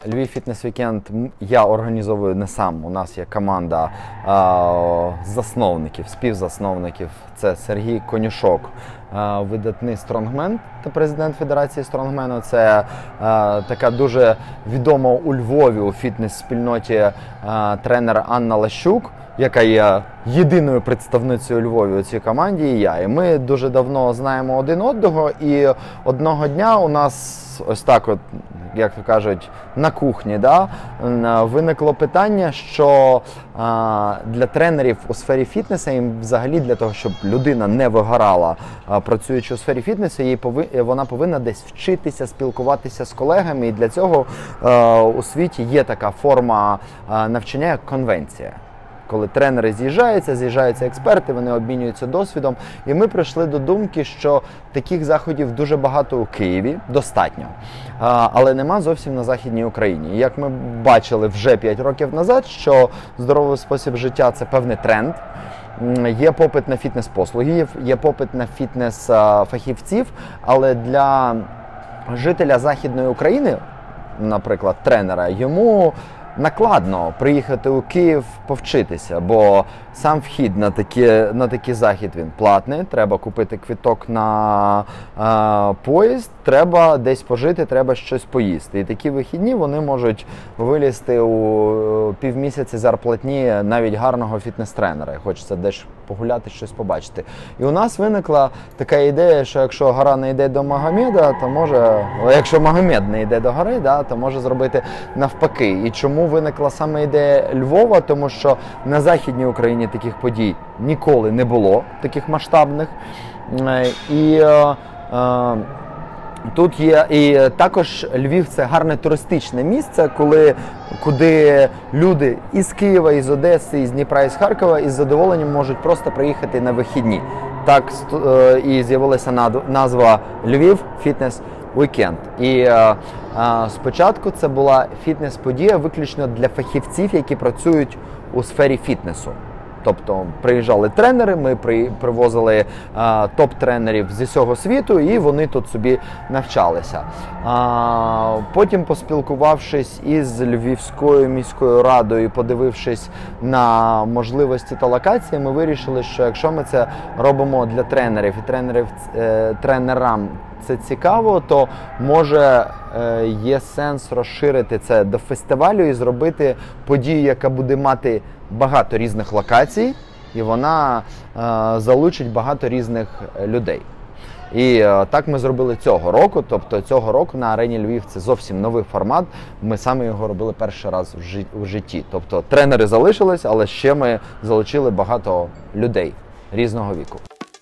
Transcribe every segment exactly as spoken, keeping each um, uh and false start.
Львів фітнес-вікенд я організовую не сам. У нас є команда а, засновників, співзасновників. Це Сергій Конюшок, а, видатний стронгмен та президент Федерації стронгмену. Це а, така дуже відома у Львові у фітнес-спільноті а, тренер Анна Лащук, яка є єдиною представницею Львові у цій команді, і я. І ми дуже давно знаємо один одного, і одного дня у нас ось так от, як то кажуть, на кухні, да, виникло питання, що а, для тренерів у сфері фітнесу, і взагалі для того, щоб людина не вигорала, а, працюючи у сфері фітнесу, їй пови, вона повинна десь вчитися, спілкуватися з колегами, і для цього а, у світі є така форма а, навчання, як конвенція. Коли тренери з'їжджаються, з'їжджаються експерти, вони обмінюються досвідом. І ми прийшли до думки, що таких заходів дуже багато у Києві, достатньо, але нема зовсім на Західній Україні. Як ми бачили вже п'ять років назад, що здоровий спосіб життя – це певний тренд. Є попит на фітнес-послуги, є попит на фітнес-фахівців, але для жителя Західної України, наприклад, тренера, йому накладно приїхати у Київ повчитися, бо сам вхід на такі, на такий захід він платний, треба купити квиток на а, поїзд, треба десь пожити, треба щось поїсти. І такі вихідні вони можуть вилізти у півмісяці зарплатні навіть гарного фітнес-тренера. Хочеться десь погуляти, щось побачити. І у нас виникла така ідея, що якщо гора не йде до Магомеда, то може, якщо Магомед не йде до гори, да, то може зробити навпаки. І чому виникла саме ідея Львова? Тому що на Західній Україні таких подій ніколи не було, таких масштабних. І е, е, тут є, і також Львів – це гарне туристичне місце, коли, куди люди із Києва, із Одеси, із Дніпра, із Харкова із задоволенням можуть просто приїхати на вихідні. Так е, і з'явилася назва Львів Фітнес Вікенд. І е, е, спочатку це була фітнес-подія виключно для фахівців, які працюють у сфері фітнесу. Тобто приїжджали тренери, ми при, привозили а, топ-тренерів зі всього світу, і вони тут собі навчалися. А, потім, поспілкувавшись із Львівською міською радою, подивившись на можливості та локації, ми вирішили, що якщо ми це робимо для тренерів і тренерів, е, тренерам це цікаво, то може е, є сенс розширити це до фестивалю і зробити подію, яка буде мати багато різних локацій, і вона е, залучить багато різних людей. І е, так ми зробили цього року, тобто цього року на Арені Львів це зовсім новий формат, ми саме його робили перший раз в, жит в житті. Тобто тренери залишились, але ще ми залучили багато людей різного віку.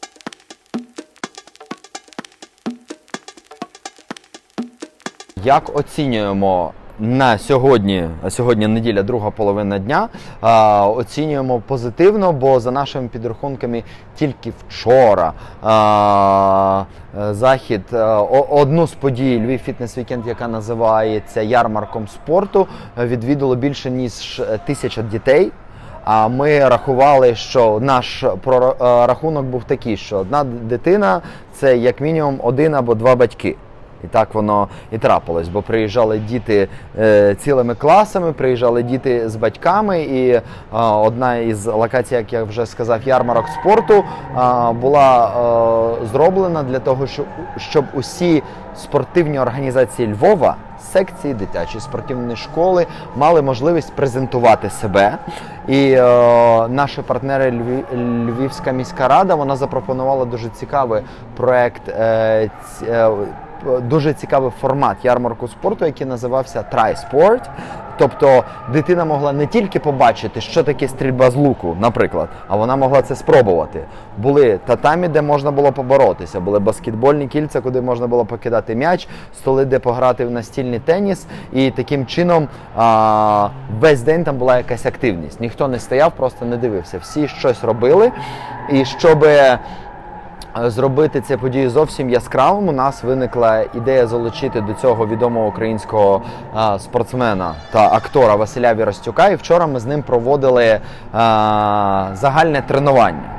Як оцінюємо на сьогодні, а сьогодні неділя, друга половина дня, а, оцінюємо позитивно, бо за нашими підрахунками тільки вчора а, захід, а, одну з подій Львів фітнес-вікенд, яка називається ярмарком спорту, відвідало більше ніж тисяча дітей. А ми рахували, що наш прорахунок був такий, що одна дитина – це як мінімум один або два батьки. І так воно і трапилось, бо приїжджали діти е, цілими класами, приїжджали діти з батьками, і е, одна із локацій, як я вже сказав, ярмарок спорту, е, була е, зроблена для того, щоб, щоб усі спортивні організації Львова, секції, дитячі спортивні школи мали можливість презентувати себе. І е, наші партнери Львів, Львівська міська рада, вона запропонувала дуже цікавий проект, е, е, дуже цікавий формат ярмарку спорту, який називався Try Sport. Тобто дитина могла не тільки побачити, що таке стрільба з луку, наприклад, а вона могла це спробувати. Були татамі, де можна було поборотися, були баскетбольні кільця, куди можна було покидати м'яч, столи, де пограти в настільний теніс, і таким чином а, весь день там була якась активність. Ніхто не стояв, просто не дивився. Всі щось робили, і щоб зробити ці події зовсім яскравим, у нас виникла ідея залучити до цього відомого українського а, спортсмена та актора Василя Віростюка, і вчора ми з ним проводили а, загальне тренування.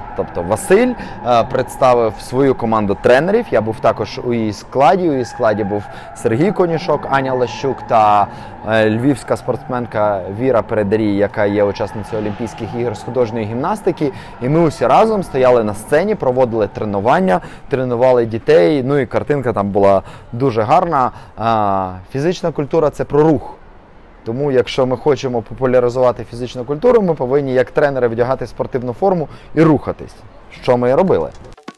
Тобто Василь е, представив свою команду тренерів, я був також у її складі, у її складі був Сергій Конюшок, Аня Лащук та е, львівська спортсменка Віра Передарій, яка є учасницею Олімпійських ігор з художньої гімнастики. І ми усі разом стояли на сцені, проводили тренування, тренували дітей, ну і картинка там була дуже гарна. Е, фізична культура – це про рух. Тому, якщо ми хочемо популяризувати фізичну культуру, ми повинні, як тренери, вдягати спортивну форму і рухатись. Що ми і робили.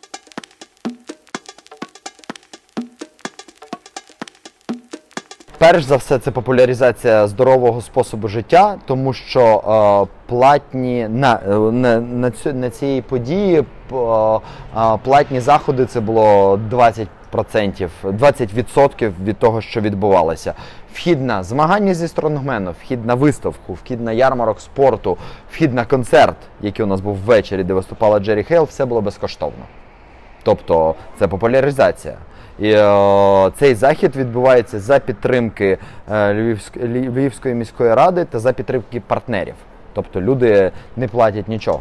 Перш за все, це популяризація здорового способу життя, тому що е, платні, на, на, на, цю, на цій події е, е, платні заходи – це було двадцять відсотків, двадцять відсотків від того, що відбувалося. Вхід на змагання зі стронгмену, вхід на виставку, вхід на ярмарок спорту, вхід на концерт, який у нас був ввечері, де виступала Джері Хейл, все було безкоштовно. Тобто це популяризація. І о, цей захід відбувається за підтримки е, Львівської, Львівської міської ради та за підтримки партнерів. Тобто люди не платять нічого.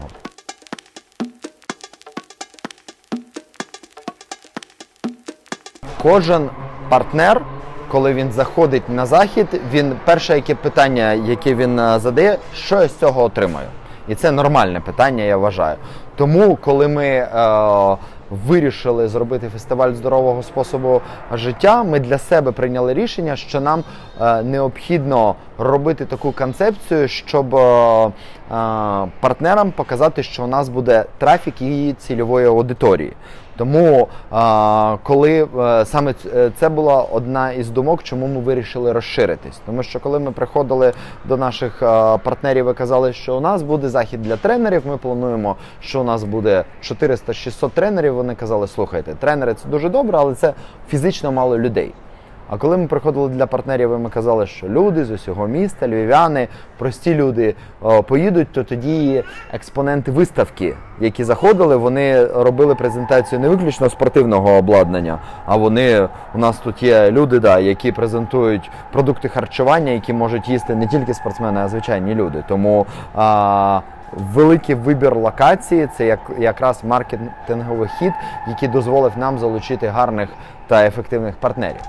Кожен партнер, коли він заходить на захід, він перше яке питання, яке він задає, що я з цього отримаю. І це нормальне питання, я вважаю. Тому, коли ми е, вирішили зробити фестиваль здорового способу життя, ми для себе прийняли рішення, що нам е, необхідно робити таку концепцію, щоб е, е, партнерам показати, що у нас буде трафік її цільової аудиторії. Тому, коли саме це була одна із думок, чому ми вирішили розширитись. Тому що коли ми приходили до наших партнерів і казали, що у нас буде захід для тренерів, ми плануємо, що у нас буде чотириста-шістсот тренерів, вони казали, слухайте, тренери це дуже добре, але це фізично мало людей. А коли ми приходили для партнерів і ми казали, що люди з усього міста, львів'яни, прості люди о, поїдуть, то тоді експоненти виставки, які заходили, вони робили презентацію не виключно спортивного обладнання, а вони, у нас тут є люди, да, які презентують продукти харчування, які можуть їсти не тільки спортсмени, а звичайні люди. Тому а, великий вибір локації – це як, якраз маркетинговий хід, який дозволив нам залучити гарних та ефективних партнерів.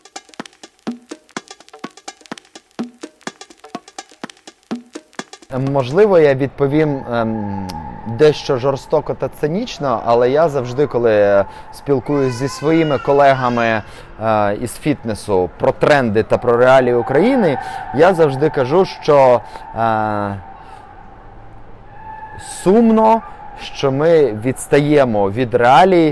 Можливо, я відповім ем, дещо жорстоко та цинічно, але я завжди, коли спілкуюся зі своїми колегами е, із фітнесу про тренди та про реалії України, я завжди кажу, що е, сумно, що ми відстаємо від реалій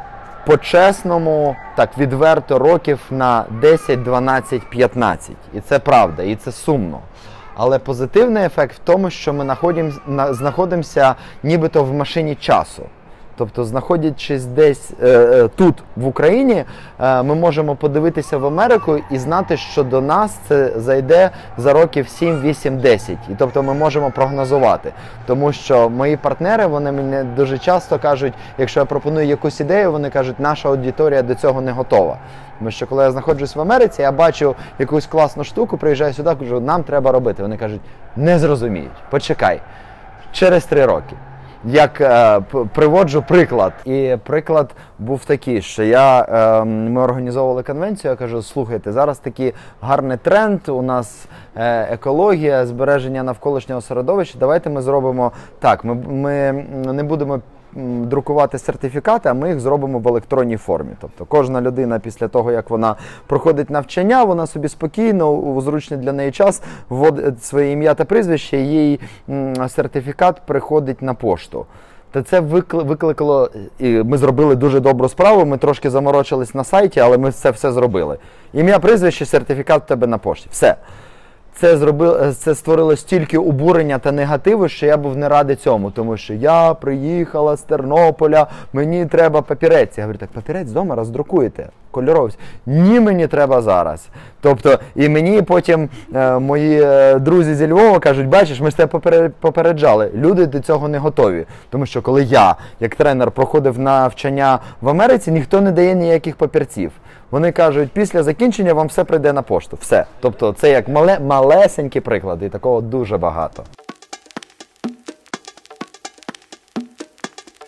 по-чесному, так відверто, років на десять, дванадцять, п'ятнадцять. І це правда, і це сумно. Але позитивний ефект в тому, що ми знаходимося нібито в машині часу. Тобто, знаходячись десь е, тут, в Україні, е, ми можемо подивитися в Америку і знати, що до нас це зайде за років сім, вісім, десять. І тобто ми можемо прогнозувати. Тому що мої партнери, вони мені дуже часто кажуть, якщо я пропоную якусь ідею, вони кажуть, наша аудиторія до цього не готова. Тому що коли я знаходжусь в Америці, я бачу якусь класну штуку, приїжджаю сюди, кажу, нам треба робити. Вони кажуть, не зрозуміють, почекай, через три роки. Як е, приводжу приклад. І приклад був такий, що я, е, ми організовували конвенцію, я кажу, слухайте, зараз такий гарний тренд, у нас е, екологія, збереження навколишнього середовища, давайте ми зробимо так, ми, ми не будемо друкувати сертифікати, а ми їх зробимо в електронній формі. Тобто кожна людина після того, як вона проходить навчання, вона собі спокійно, у зручний для неї час, вводить своє ім'я та прізвище, їй сертифікат приходить на пошту. Та це викликало, і ми зробили дуже добру справу, ми трошки заморочились на сайті, але ми це все зробили. Ім'я, прізвище, сертифікат в тебе на пошті. Все. Це, зробило, це створило стільки обурення та негативу, що я був не радий цьому, тому що я приїхала з Тернополя, мені треба папірець. Я говорю, так папірець вдома роздрукуєте, кольоровий. Ні, мені треба зараз. Тобто, і мені потім е, мої е, друзі зі Львова кажуть, бачиш, ми ж тебе попереджали. Люди до цього не готові. Тому що коли я, як тренер, проходив навчання в Америці, ніхто не дає ніяких папірців. Вони кажуть, після закінчення вам все прийде на пошту. Все. Тобто це як мале, малесенькі приклади, і такого дуже багато.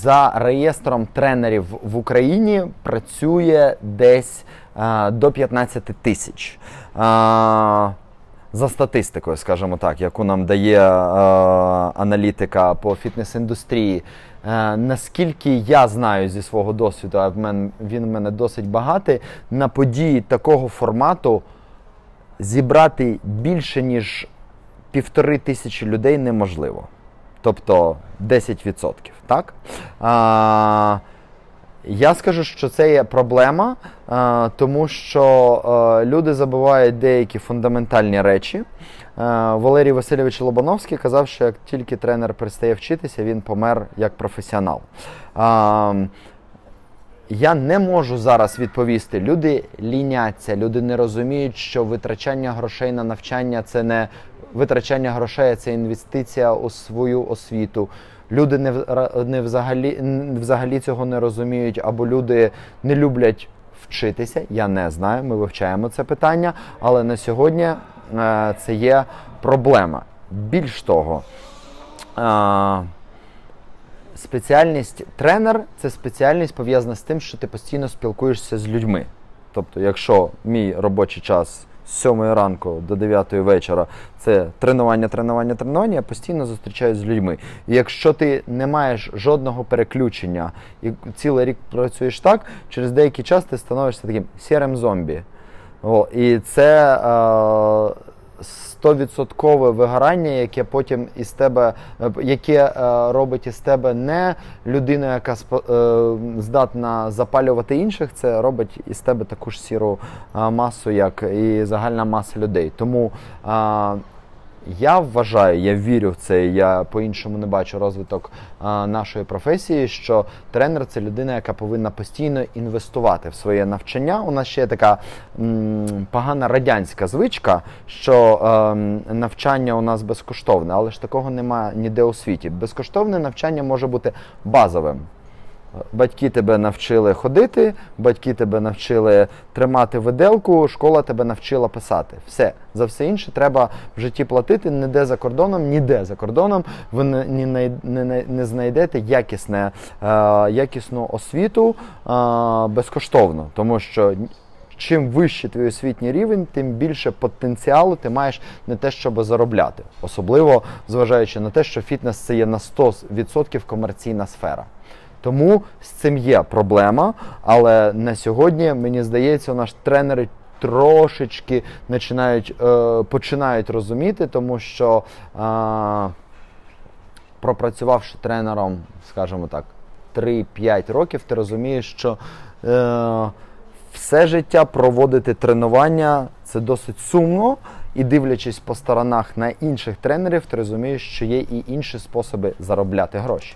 за реєстром тренерів в Україні працює десь а, до п'ятнадцяти тисяч. А, за статистикою, скажімо так, яку нам дає а, аналітика по фітнес-індустрії. А, наскільки я знаю зі свого досвіду, а в мен, він в мене досить багатий, на події такого формату зібрати більше, ніж півтори тисячі людей неможливо. Тобто десять відсотків, так? А, я скажу, що це є проблема, а, тому що а, люди забувають деякі фундаментальні речі. А, Валерій Васильович Лобановський казав, що як тільки тренер перестає вчитися, він помер як професіонал. А, Я не можу зараз відповісти. Люди ліняться, люди не розуміють, що витрачання грошей на навчання – це не витрачання грошей, це інвестиція у свою освіту. Люди не, не взагалі, взагалі цього не розуміють, або люди не люблять вчитися. Я не знаю, ми вивчаємо це питання, але на сьогодні е, це є проблема. Більш того, е, спеціальність тренер – це спеціальність пов'язана з тим, що ти постійно спілкуєшся з людьми. Тобто, якщо мій робочий час з сьомої ранку до дев'ятої вечора це тренування, тренування, тренування, я постійно зустрічаюся з людьми. І якщо ти не маєш жодного переключення і цілий рік працюєш так, через деякий час ти становишся таким сірим зомбі. О, і це сто відсотків вигорання, яке потім із тебе, яке е, робить із тебе не людину, яка е, здатна запалювати інших, це робить із тебе таку ж сіру е, масу, як і загальна маса людей. Тому е, я вважаю, я вірю в це, я по-іншому не бачу розвиток а, нашої професії, що тренер – це людина, яка повинна постійно інвестувати в своє навчання. У нас ще є така м, погана радянська звичка, що е, навчання у нас безкоштовне, але ж такого немає ніде у світі. Безкоштовне навчання може бути базовим. Батьки тебе навчили ходити, батьки тебе навчили тримати виделку, школа тебе навчила писати. Все. За все інше треба в житті платити, ніде за кордоном, ніде за кордоном ви не, не, не, не знайдете якісне, е, якісну освіту е, безкоштовно. Тому що чим вищий твій освітній рівень, тим більше потенціалу ти маєш не те, щоб заробляти. Особливо зважаючи на те, що фітнес – це є на сто відсотків комерційна сфера. Тому з цим є проблема, але на сьогодні, мені здається, наші тренери трошечки починають, е, починають розуміти, тому що е, пропрацювавши тренером, скажімо так, три-п'ять років, ти розумієш, що е, все життя проводити тренування – це досить сумно, і дивлячись по сторонах на інших тренерів, ти розумієш, що є і інші способи заробляти гроші.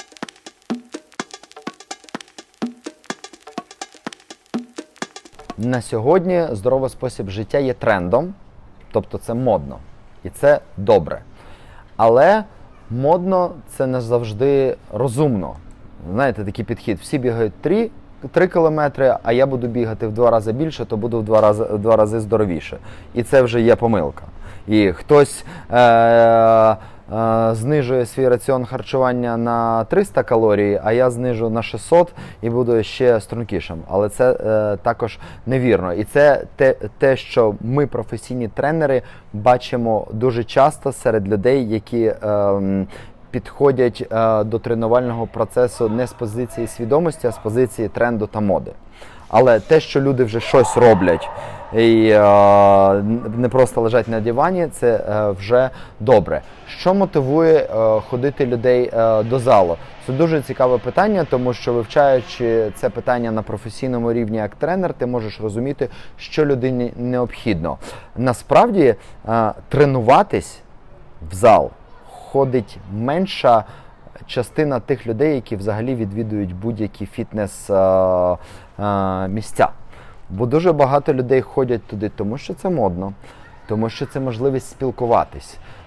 На сьогодні здоровий спосіб життя є трендом, тобто це модно. І це добре. Але модно – це не завжди розумно. Знаєте, такий підхід. Всі бігають три, три кілометри, а я буду бігати в два рази більше, то буду в два рази, в два рази здоровіше. І це вже є помилка. І хтось е- знижує свій раціон харчування на триста калорій, а я знижу на шістсот і буду ще стрункішим. Але це е, також невірно. І це те, те, що ми, професійні тренери, бачимо дуже часто серед людей, які е, підходять е, до тренувального процесу не з позиції свідомості, а з позиції тренду та моди. Але те, що люди вже щось роблять і е, не просто лежать на дивані, це е, вже добре. Що мотивує е, ходити людей е, до залу? Це дуже цікаве питання, тому що вивчаючи це питання на професійному рівні як тренер, ти можеш розуміти, що людині необхідно. Насправді, е, тренуватись в зал ходить менша частина тих людей, які взагалі відвідують будь-які фітнес-місця. Бо дуже багато людей ходять туди, тому що це модно, тому що це можливість спілкуватись,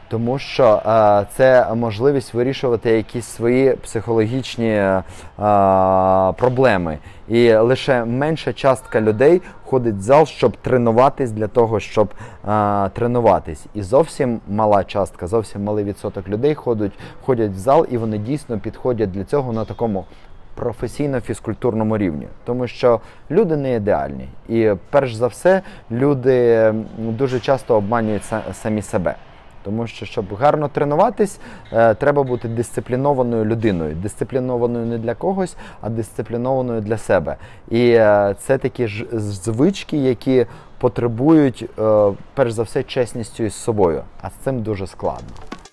Тому що е, це можливість вирішувати якісь свої психологічні е, проблеми. І лише менша частка людей ходить в зал, щоб тренуватись для того, щоб е, тренуватись. І зовсім мала частка, зовсім малий відсоток людей ходять, ходять в зал, і вони дійсно підходять для цього на такому професійно-фізкультурному рівні. Тому що люди не ідеальні. І перш за все, люди дуже часто обманюють самі себе. Тому що, щоб гарно тренуватись, треба бути дисциплінованою людиною. Дисциплінованою не для когось, а дисциплінованою для себе. І це такі ж звички, які потребують, перш за все, чесністю із собою. А з цим дуже складно.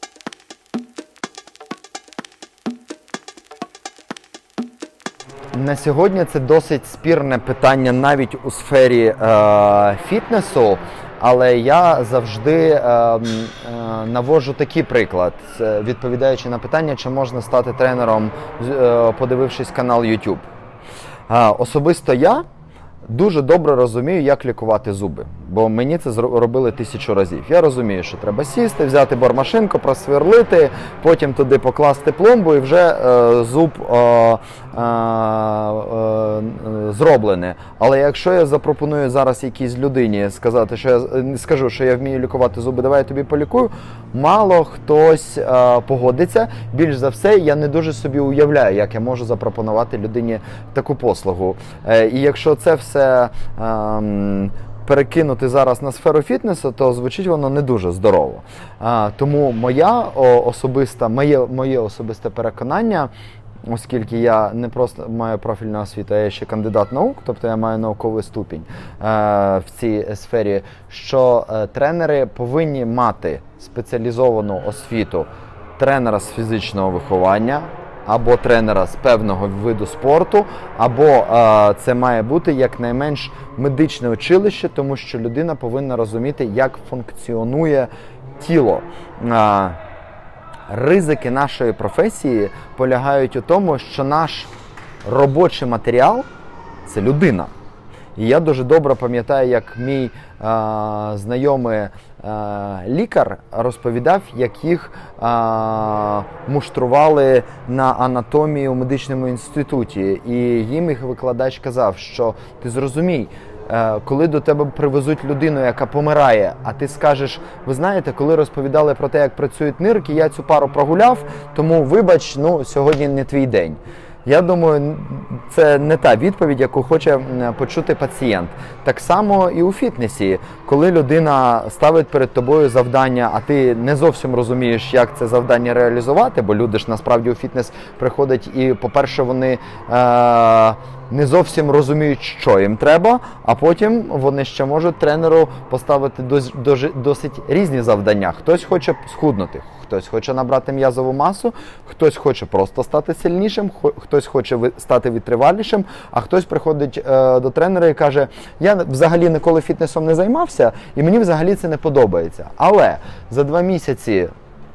На сьогодні це досить спірне питання навіть у сфері е, фітнесу, але я завжди е, е, наводжу такий приклад, відповідаючи на питання, чи можна стати тренером, е, подивившись канал YouTube. Е, особисто я дуже добре розумію, як лікувати зуби, бо мені це робили тисячу разів. Я розумію, що треба сісти, взяти бормашинку, просверлити, потім туди покласти пломбу і вже е, зуб е, е, е, зроблений. Але якщо я запропоную зараз якійсь людині сказати, що я скажу, що я вмію лікувати зуби, давай я тобі полікую, мало хтось е, погодиться. Більш за все, я не дуже собі уявляю, як я можу запропонувати людині таку послугу. Е, і якщо це все Це ем, перекинути зараз на сферу фітнесу, то звучить воно не дуже здорово. А, тому моя о, особиста, моє, моє особисте переконання, оскільки я не просто маю профільну освіту, а я ще кандидат наук, тобто я маю науковий ступінь е, в цій сфері, що е, тренери повинні мати спеціалізовану освіту тренера з фізичного виховання, або тренера з певного виду спорту, або е, це має бути якнайменш медичне училище, тому що людина повинна розуміти, як функціонує тіло. Е, ризики нашої професії полягають у тому, що наш робочий матеріал – це людина. І я дуже добре пам'ятаю, як мій е, знайомий е, лікар розповідав, як їх е, муштрували на анатомії у медичному інституті. І їм їх викладач казав, що ти зрозумій, е, коли до тебе привезуть людину, яка помирає, а ти скажеш, ви знаєте, коли розповідали про те, як працюють нирки, я цю пару прогуляв, тому вибач, ну, сьогодні не твій день. Я думаю, це не та відповідь, яку хоче почути пацієнт. Так само і у фітнесі. Коли людина ставить перед тобою завдання, а ти не зовсім розумієш, як це завдання реалізувати, бо люди ж насправді у фітнес приходять і, по-перше, вони е- не зовсім розуміють, що їм треба, а потім вони ще можуть тренеру поставити досить різні завдання. Хтось хоче схуднути, хтось хоче набрати м'язову масу, хтось хоче просто стати сильнішим, хтось хоче стати витривалішим, а хтось приходить е, до тренера і каже, я взагалі ніколи фітнесом не займався і мені взагалі це не подобається. Але за два місяці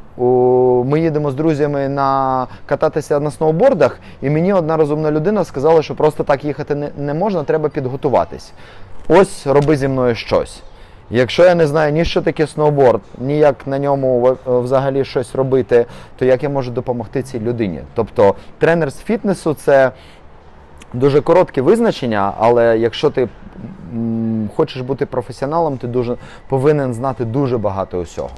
ми їдемо з друзями на кататися на сноубордах, і мені одна розумна людина сказала, що просто так їхати не, не можна, треба підготуватись. Ось роби зі мною щось. Якщо я не знаю ні що таке сноуборд, ні як на ньому взагалі щось робити, то як я можу допомогти цій людині? Тобто тренер з фітнесу – це дуже коротке визначення, але якщо ти м, хочеш бути професіоналом, ти дуже, повинен знати дуже багато усього.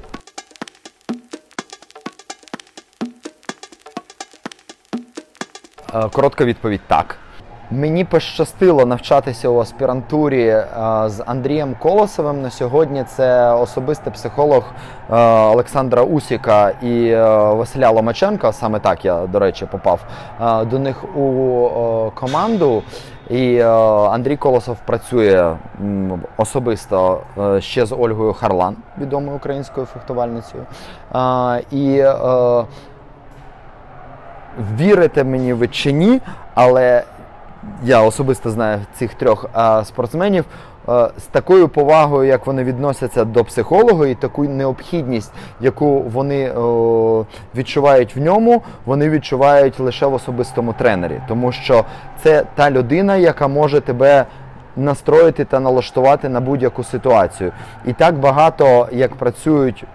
Коротка відповідь – так. Мені пощастило навчатися у аспірантурі з Андрієм Колосовим. На сьогодні це особистий психолог Олександра Усіка і Василя Ломаченка. Саме так я, до речі, попав до них у команду. І Андрій Колосов працює особисто ще з Ольгою Харлан, відомою українською фехтувальницею. І вірите мені ви чи ні, але я особисто знаю цих трьох а, спортсменів а, з такою повагою, як вони відносяться до психолога, і таку необхідність, яку вони о, відчувають в ньому, вони відчувають лише в особистому тренері. Тому що це та людина, яка може тебе настроїти та налаштувати на будь-яку ситуацію. І так багато, як працюють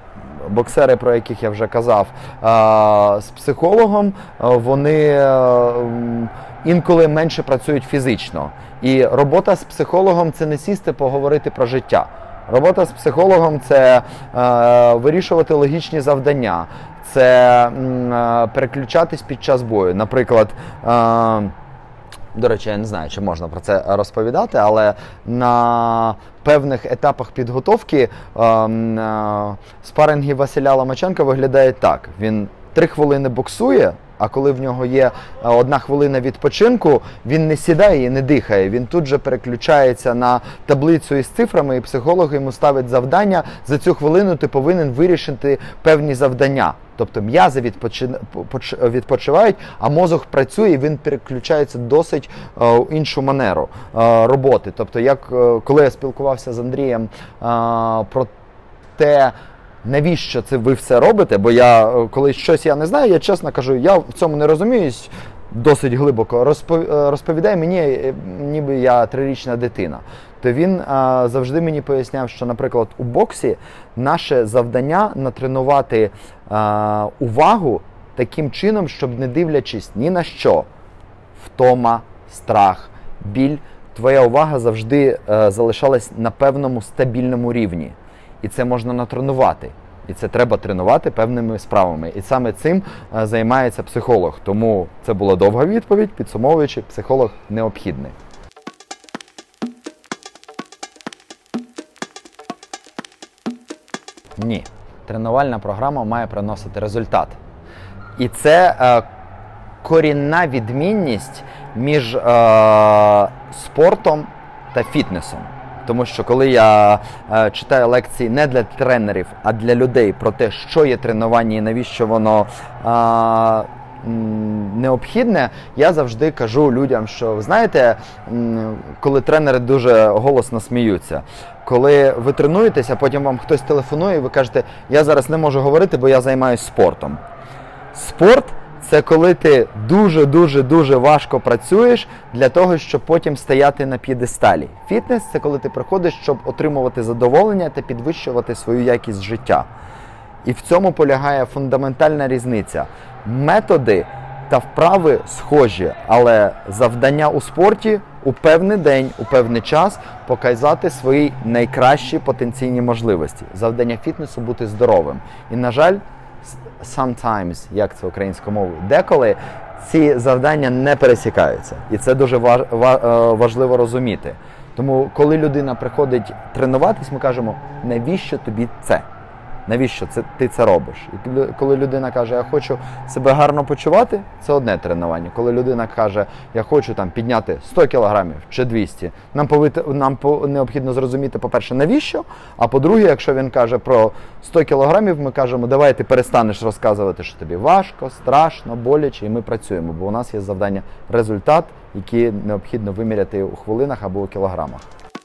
боксери, про яких я вже казав, з психологом, вони інколи менше працюють фізично. І робота з психологом – це не сісти поговорити про життя. Робота з психологом – це е, вирішувати логічні завдання, це е, переключатись під час бою. Наприклад, е, до речі, я не знаю, чи можна про це розповідати, але на певних етапах підготовки е, е, спаринги Василя Ломаченка виглядають так. Він три хвилини боксує, а коли в нього є одна хвилина відпочинку, він не сідає і не дихає. Він тут же переключається на таблицю із цифрами, і психолог йому ставить завдання. За цю хвилину ти повинен вирішити певні завдання. Тобто м'язи відпочивають, а мозок працює, і він переключається досить в іншу манеру роботи. Тобто, як коли я спілкувався з Андрієм про те, навіщо це ви все робите, бо я, коли щось я не знаю, я чесно кажу, я в цьому не розуміюсь досить глибоко, розповідай мені, ніби я трирічна дитина. То він а, завжди мені поясняв, що, наприклад, у боксі наше завдання натренувати а, увагу таким чином, щоб не дивлячись ні на що, втома, страх, біль, твоя увага завжди а, залишалась на певному стабільному рівні. І це можна натренувати. І це треба тренувати певними справами. І саме цим а, займається психолог. Тому це була довга відповідь, підсумовуючи, психолог необхідний. Ні. Тренувальна програма має приносити результат. І це е, корінна відмінність між е, спортом та фітнесом. Тому що коли я е, читаю лекції не для тренерів, а для людей про те, що є тренування і навіщо воно е, необхідне, я завжди кажу людям, що, ви знаєте, коли тренери дуже голосно сміються, коли ви тренуєтеся, а потім вам хтось телефонує і ви кажете, я зараз не можу говорити, бо я займаюся спортом. Спорт – це коли ти дуже-дуже-дуже важко працюєш для того, щоб потім стояти на п'єдесталі. Фітнес – це коли ти приходиш, щоб отримувати задоволення та підвищувати свою якість життя. І в цьому полягає фундаментальна різниця. Методи та вправи схожі, але завдання у спорті у певний день, у певний час показати свої найкращі потенційні можливості. Завдання фітнесу – бути здоровим. І, на жаль, sometimes, як це українською мовою, деколи ці завдання не пересікаються. І це дуже важливо розуміти. Тому, коли людина приходить тренуватись, ми кажемо, навіщо тобі це? Навіщо це, ти це робиш? І коли людина каже, я хочу себе гарно почувати, це одне тренування. Коли людина каже, я хочу там підняти сто кілограмів чи двісті, нам, повит... нам по... необхідно зрозуміти, по-перше, навіщо, а по-друге, якщо він каже про сто кілограмів, ми кажемо, давай ти перестанеш розказувати, що тобі важко, страшно, боляче, і ми працюємо, бо у нас є завдання результат, який необхідно виміряти у хвилинах або у кілограмах.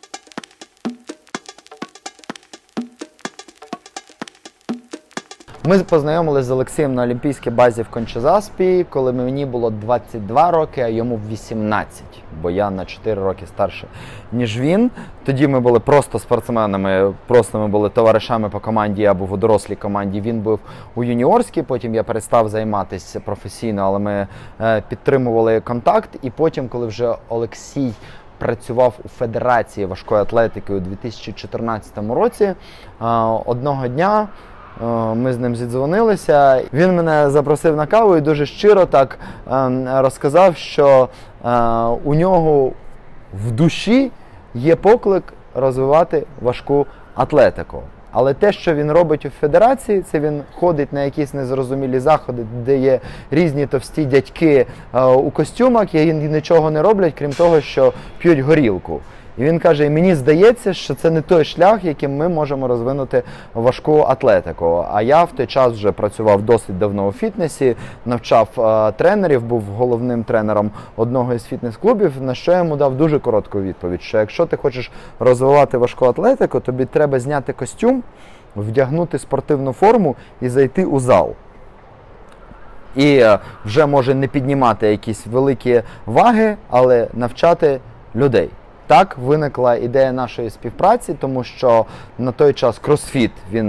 Ми познайомилися з Олексієм на олімпійській базі в Конча-Заспі, коли мені було двадцять два роки, а йому вісімнадцять, бо я на чотири роки старше, ніж він. Тоді ми були просто спортсменами, просто ми були товаришами по команді, я був у дорослій команді, він був у юніорській, потім я перестав займатися професійно, але ми е, підтримували контакт, і потім, коли вже Олексій працював у Федерації важкої атлетики у дві тисячі чотирнадцятому році, е, одного дня ми з ним зідзвонилися. Він мене запросив на каву і дуже щиро так розказав, що у нього в душі є поклик розвивати важку атлетику. Але те, що він робить у федерації, це він ходить на якісь незрозумілі заходи, де є різні товсті дядьки у костюмах, і нічого не роблять, крім того, що п'ють горілку. І він каже, і мені здається, що це не той шлях, яким ми можемо розвинути важку атлетику. А я в той час вже працював досить давно у фітнесі, навчав е, тренерів, був головним тренером одного із фітнес-клубів, на що я йому дав дуже коротку відповідь, що якщо ти хочеш розвивати важку атлетику, тобі треба зняти костюм, вдягнути спортивну форму і зайти у зал. І е, вже може не піднімати якісь великі ваги, але навчати людей. Так виникла ідея нашої співпраці, тому що на той час кросфіт, він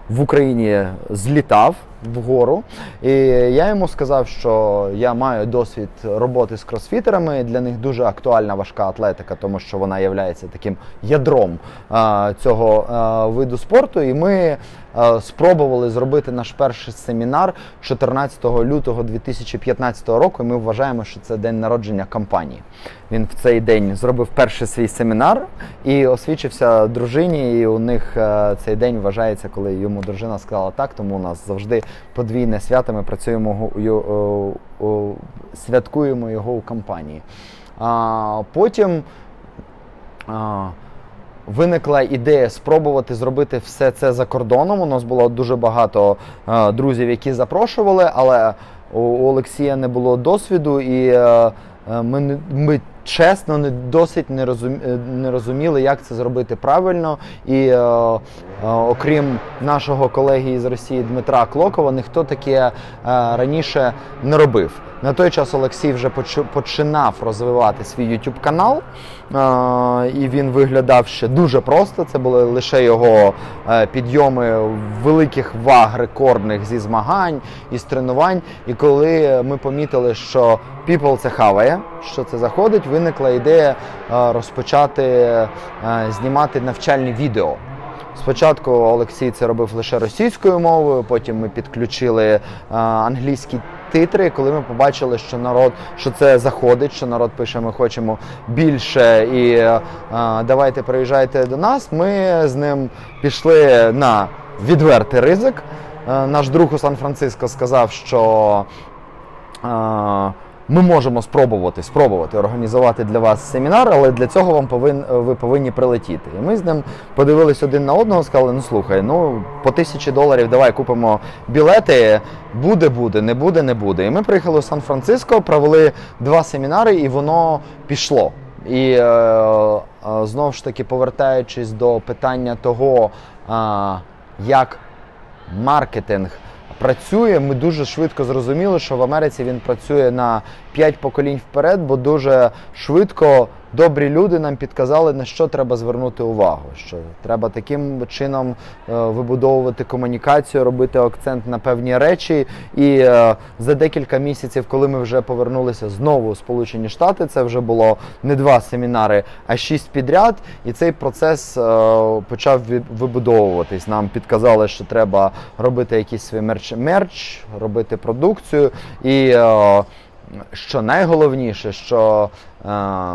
в Україні злітав вгору. І я йому сказав, що я маю досвід роботи з кросфітерами. Для них дуже актуальна важка атлетика, тому що вона є таким ядром а, цього а, виду спорту. І ми а, спробували зробити наш перший семінар чотирнадцятого лютого дві тисячі п'ятнадцятого року. І ми вважаємо, що це день народження компанії. Він в цей день зробив перший свій семінар і освічився дружині. І у них а, цей день вважається, коли йому дружина сказала так, тому у нас завжди подвійне свято, ми працюємо, святкуємо його у компанії. А, потім а, виникла ідея спробувати зробити все це за кордоном. У нас було дуже багато а, друзів, які запрошували, але у Олексія не було досвіду, і а, ми, ми чесно, не досить не, розумі, не розуміли, як це зробити правильно. І е, е, окрім нашого колеги із Росії Дмитра Клокова, ніхто таке е, раніше не робив. На той час Олексій вже починав розвивати свій ютуб канал, е, і він виглядав ще дуже просто. Це були лише його е, підйоми великих ваг рекордних зі змагань, із тренувань. І коли ми помітили, що People це хаває, що це заходить, виникла ідея е, розпочати е, знімати навчальні відео. Спочатку Олексій це робив лише російською мовою, потім ми підключили е, англійські титри, коли ми побачили, що народ, що це заходить, що народ пише, ми хочемо більше і е, давайте приїжджайте до нас, ми з ним пішли на відвертий ризик. Е, наш друг у Сан-Франциско сказав, що е, ми можемо спробувати, спробувати організувати для вас семінар, але для цього вам повин, ви повинні прилетіти. І ми з ним подивились один на одного, сказали, ну слухай, ну по тисячі доларів давай купимо білети, буде-буде, не буде, не буде. І ми приїхали у Сан-Франциско, провели два семінари і воно пішло. І е, е, знову ж таки, повертаючись до питання того, е, як маркетинг працює, ми дуже швидко зрозуміли, що в Америці він працює на п'ять поколінь вперед, бо дуже швидко добрі люди нам підказали, на що треба звернути увагу. Що треба таким чином е, вибудовувати комунікацію, робити акцент на певні речі. І е, за декілька місяців, коли ми вже повернулися знову у Сполучені Штати, це вже було не два семінари, а шість підряд. І цей процес е, почав вибудовуватись. Нам підказали, що треба робити якийсь свій мерч, мерч робити продукцію. І е, що найголовніше, що е,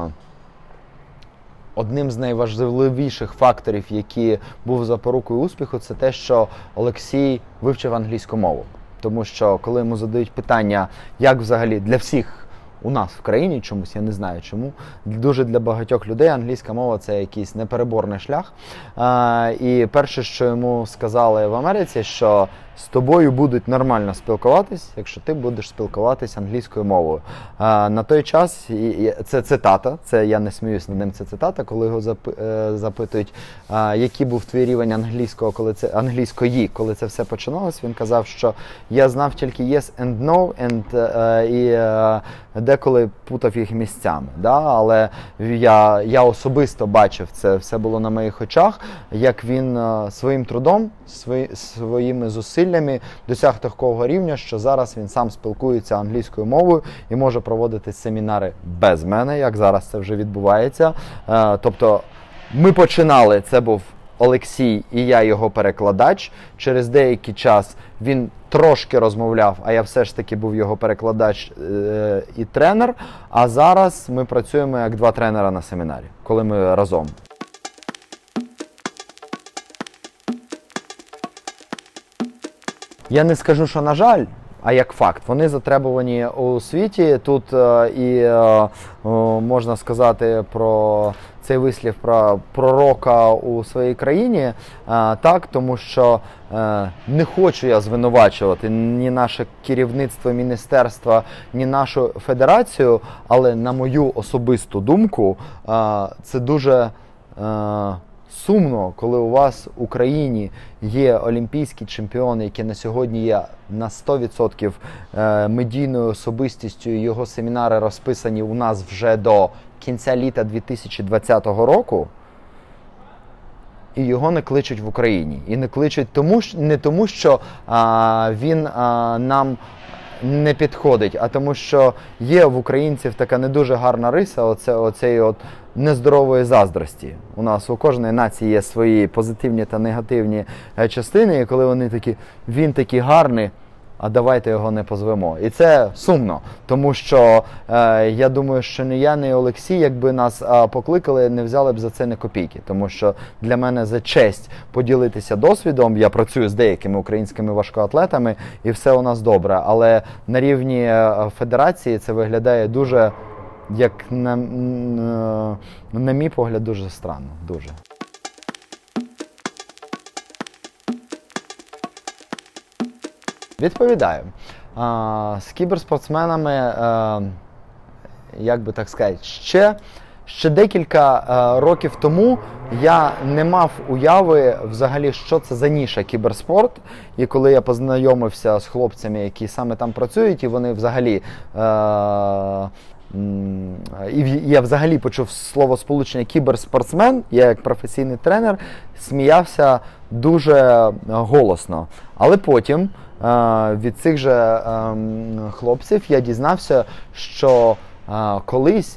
одним з найважливіших факторів, які був запорукою успіху, це те, що Олексій вивчив англійську мову. Тому що коли йому задають питання, як взагалі для всіх у нас в країні чомусь, я не знаю чому, дуже для багатьох людей англійська мова – це якийсь непереборний шлях. А, і перше, що йому сказали в Америці, що з тобою будуть нормально спілкуватись, якщо ти будеш спілкуватись англійською мовою. А, на той час, і, це цитата, це я не сміюсь над ним, це цитата, коли його запитують, а, який був твій рівень англійського, коли це, англійської, коли це все починалось, він казав, що я знав тільки yes and no, and, uh, і uh, деколи путав їх місцями. Да? Але я, я особисто бачив, це все було на моїх очах, як він uh, своїм трудом, свої, своїми зусиллями досяг такого рівня, що зараз він сам спілкується англійською мовою і може проводити семінари без мене, як зараз це вже відбувається. Uh, тобто ми починали, це був Олексій і я його перекладач. Через деякий час він трошки розмовляв, а я все ж таки був його перекладач е- і тренер. А зараз ми працюємо як два тренера на семінарі, коли ми разом. Я не скажу, що на жаль, а як факт. Вони затребувані у світі. Тут е, і е, можна сказати про цей вислів про пророка у своїй країні, е, так, тому що е, не хочу я звинувачувати ні наше керівництво міністерства, ні нашу федерацію, але на мою особисту думку, е, це дуже е, сумно, коли у вас в Україні є олімпійський чемпіон, який на сьогодні є на сто відсотків медійною особистістю, і його семінари розписані у нас вже до кінця літа дві тисячі двадцятого року. і його не кличуть в Україні. І не кличуть тому, не тому, що а, він а, нам не підходить, а тому, що є в українців така не дуже гарна риса оце, оцеї от нездорової заздрості. У нас у кожної нації є свої позитивні та негативні частини, і коли вони такі, він такий гарний, а давайте його не позвемо. І це сумно, тому що е, я думаю, що не я, не Олексій, якби нас е, покликали, не взяли б за це ні копійки. Тому що для мене за честь поділитися досвідом. Я працюю з деякими українськими важкоатлетами, і все у нас добре. Але на рівні е, федерації це виглядає дуже, як на, на мій погляд, дуже странно. Дуже. Відповідаю. А, з кіберспортсменами, а, як би так сказати, ще, ще декілька а, років тому я не мав уяви взагалі, що це за ніша кіберспорт. І коли я познайомився з хлопцями, які саме там працюють, і вони взагалі... А, І я взагалі почув слово сполучення кіберспортсмен, я як професійний тренер сміявся дуже голосно. Але потім від цих же хлопців я дізнався, що колись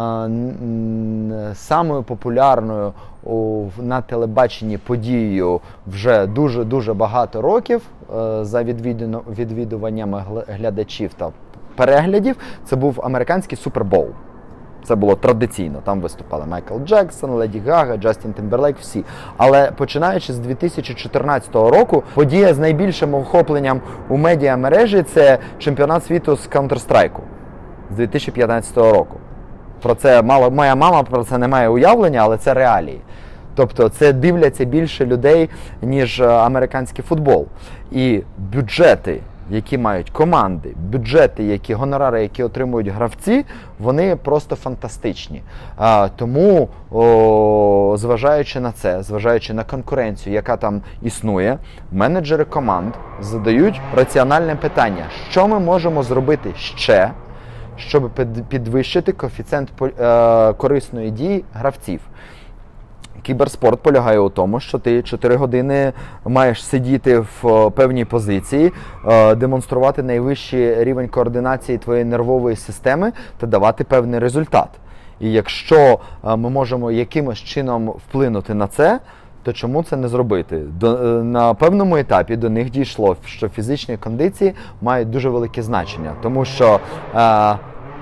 самою популярною на телебаченні подією вже дуже-дуже багато років за відвідуваннями глядачів та переглядів, це був американський Супербоул. Це було традиційно. Там виступали Майкл Джексон, Леді Гага, Джастін Тімберлейк, всі. Але починаючи з дві тисячі чотирнадцятого року, подія з найбільшим охопленням у медіамережі – це чемпіонат світу з Counter-Strike з дві тисячі п'ятнадцятого року. Про це мало, моя мама про це не має уявлення, але це реалії. Тобто це дивляться більше людей, ніж американський футбол. І бюджети, які мають команди, бюджети, які гонорари, які отримують гравці, вони просто фантастичні. А, тому, о, зважаючи на це, зважаючи на конкуренцію, яка там існує, менеджери команд задають раціональне питання, що ми можемо зробити ще, щоб підвищити коефіцієнт е, корисної дії гравців. Кіберспорт полягає у тому, що ти чотири години маєш сидіти в певній позиції, демонструвати найвищий рівень координації твоєї нервової системи та давати певний результат. І якщо ми можемо якимось чином вплинути на це, то чому це не зробити? До, на певному етапі до них дійшло, що фізичні кондиції мають дуже велике значення, тому що е,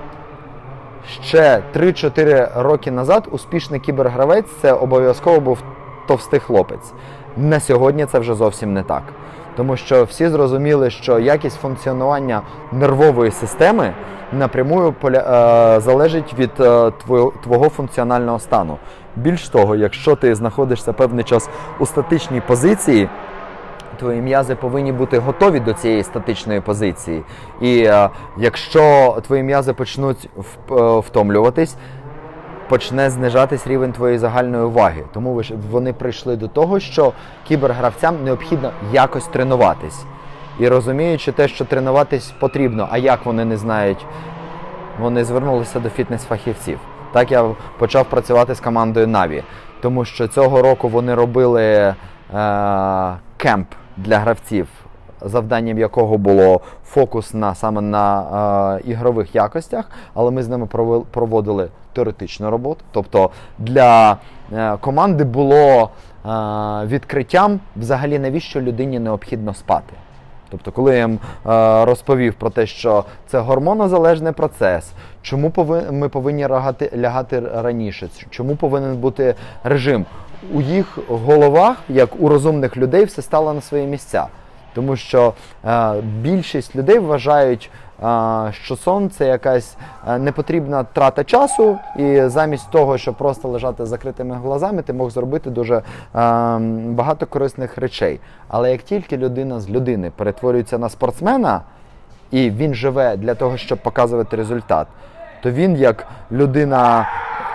ще три-чотири роки назад успішний кібергравець – це обов'язково був товстий хлопець. На сьогодні це вже зовсім не так. Тому що всі зрозуміли, що якість функціонування нервової системи напряму залежить від твого функціонального стану. Більш того, якщо ти знаходишся певний час у статичній позиції, твої м'язи повинні бути готові до цієї статичної позиції. І е, якщо твої м'язи почнуть втомлюватись, почне знижатись рівень твоєї загальної уваги. Тому вони прийшли до того, що кібергравцям необхідно якось тренуватись. І розуміючи те, що тренуватись потрібно, а як вони не знають, вони звернулися до фітнес-фахівців. Так я почав працювати з командою Наві, тому що цього року вони робили е, кемп для гравців, завданням якого було фокус на, саме на е, ігрових якостях, але ми з ними проводили теоретичну роботу. Тобто для е, команди було е, відкриттям взагалі, навіщо людині необхідно спати. Тобто, коли я їм е, розповів про те, що це гормонозалежний процес, чому пови- ми повинні лягати, лягати раніше, чому повинен бути режим, у їх головах, як у розумних людей, все стало на свої місця. Тому що е, більшість людей вважають, е, що сон – це якась е, непотрібна трата часу, і замість того, щоб просто лежати з закритими глазами, ти мог зробити дуже е, багато корисних речей. Але як тільки людина з людини перетворюється на спортсмена, і він живе для того, щоб показувати результат, то він як людина,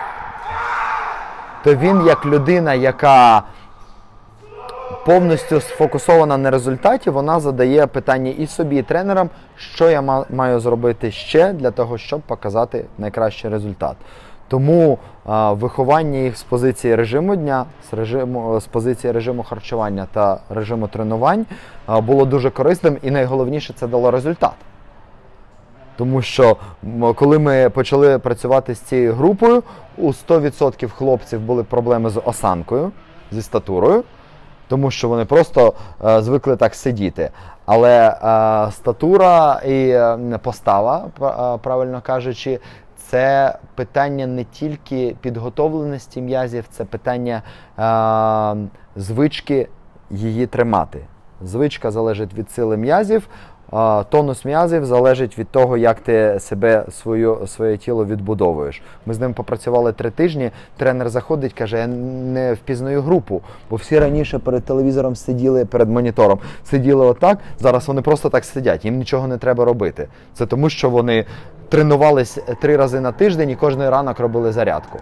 то він як людина, яка повністю сфокусована на результаті, вона задає питання і собі, і тренерам, що я маю зробити ще для того, щоб показати найкращий результат. Тому а, виховання їх з позиції режиму дня, з, режиму, з позиції режиму харчування та режиму тренувань а, було дуже корисним, і найголовніше, це дало результат. Тому що коли ми почали працювати з цією групою, у сто відсотків хлопців були проблеми з осанкою, зі статурою, тому що вони просто е, звикли так сидіти. Але е, статура і е, постава, е, правильно кажучи, це питання не тільки підготовленості м'язів, це питання е, звички її тримати. Звичка залежить від сили м'язів, тонус м'язів залежить від того, як ти себе, свою, своє тіло відбудовуєш. Ми з ним попрацювали три тижні, тренер заходить, каже, я не впізнаю групу, бо всі раніше перед телевізором сиділи, перед монітором, сиділи отак, зараз вони просто так сидять, їм нічого не треба робити. Це тому, що вони тренувались три рази на тиждень і кожен ранок робили зарядку.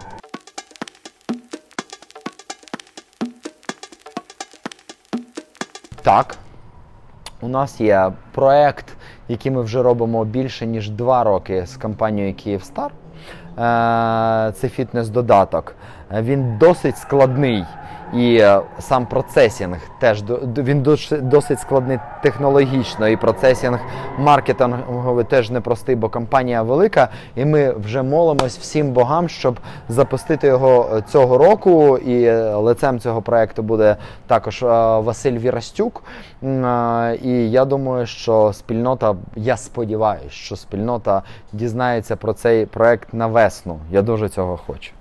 Так. У нас є проєкт, який ми вже робимо більше ніж два роки з компанією Kyivstar. Це фітнес-додаток. Він досить складний. І сам процесінг теж, він досить складний технологічно, і процесінг маркетинговий теж непростий, бо компанія велика, і ми вже молимось всім богам, щоб запустити його цього року, і лицем цього проєкту буде також Василь Вірастюк. І я думаю, що спільнота, я сподіваюся, що спільнота дізнається про цей проєкт на весну. Я дуже цього хочу.